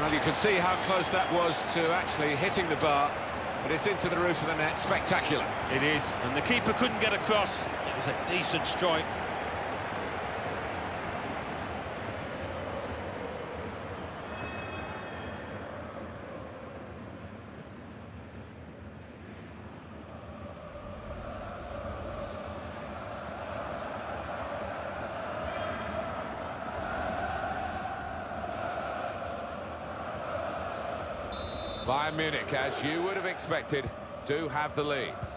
Well, you can see how close that was to actually hitting the bar, but it's into the roof of the net. Spectacular. It is, and the keeper couldn't get across. It was a decent strike. Bayern Munich, as you would have expected, do have the lead.